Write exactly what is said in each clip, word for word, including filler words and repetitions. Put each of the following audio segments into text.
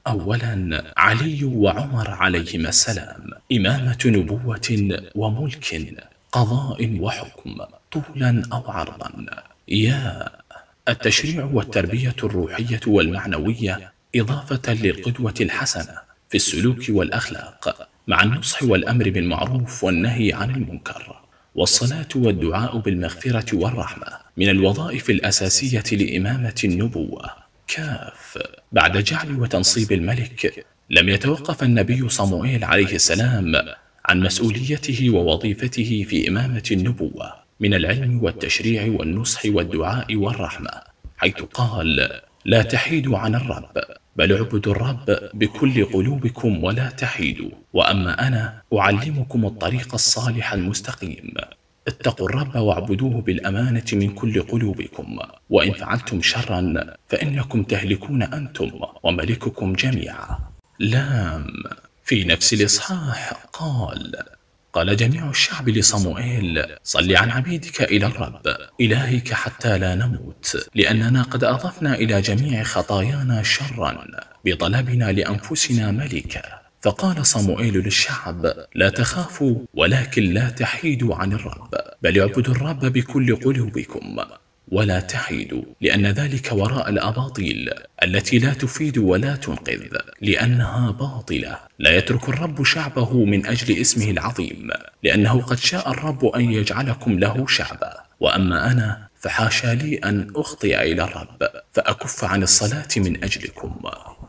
أولا علي وعمر عليهما السلام، إمامة نبوة وملك، قضاء وحكم، طولا أو عرضا. يا التشريع والتربية الروحية والمعنوية، إضافة للقدوة الحسنة في السلوك والأخلاق، مع النصح والأمر بالمعروف والنهي عن المنكر، والصلاة والدعاء بالمغفرة والرحمة، من الوظائف الأساسية لإمامة النبوة. كاف بعد جعل وتنصيب الملك، لم يتوقف النبي صموئيل عليه السلام عن مسؤوليته ووظيفته في إمامة النبوة من العلم والتشريع والنصح والدعاء والرحمة، حيث قال: لا تحيدوا عن الرب، بل اعبدوا الرب بكل قلوبكم ولا تحيدوا، وأما أنا أعلمكم الطريق الصالح المستقيم. اتقوا الرب واعبدوه بالأمانة من كل قلوبكم، وإن فعلتم شرا فإنكم تهلكون أنتم وملككم جميعا. لام في نفس الإصحاح قال: قال جميع الشعب لصموئيل: صل عن عبيدك إلى الرب إلهك حتى لا نموت، لأننا قد أضفنا إلى جميع خطايانا شرا بطلبنا لأنفسنا ملكا. فقال صموئيل للشعب: لا تخافوا ولكن لا تحيدوا عن الرب، بل اعبدوا الرب بكل قلوبكم ولا تحيدوا، لأن ذلك وراء الأباطيل التي لا تفيد ولا تنقذ، لأنها باطلة. لا يترك الرب شعبه من أجل اسمه العظيم، لأنه قد شاء الرب أن يجعلكم له شعبا. وأما أنا فحاشا لي أن أخطئ إلى الرب فأكف عن الصلاة من أجلكم.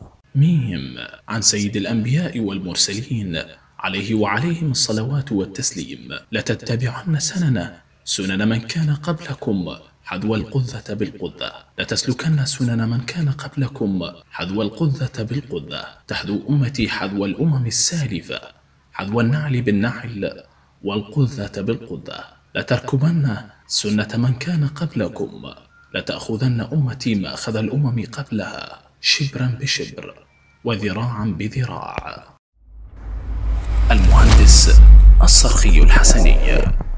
ميم عن سيد الأنبياء والمرسلين عليه وعليهم الصلوات والتسليم: لتتبعن سنن سنن من كان قبلكم حذو القذة بالقذة، لتسلكن سنن من كان قبلكم حذو القذة بالقذة، تحذو أمتي حذو الأمم السالفة، حذو النعل بالنعل والقذة بالقذة، لتركبن سنة من كان قبلكم، لتأخذن أمتي ما أخذ الأمم قبلها، شبرا بشبر وذراعا بذراع. المهندس الصرخي الحسني.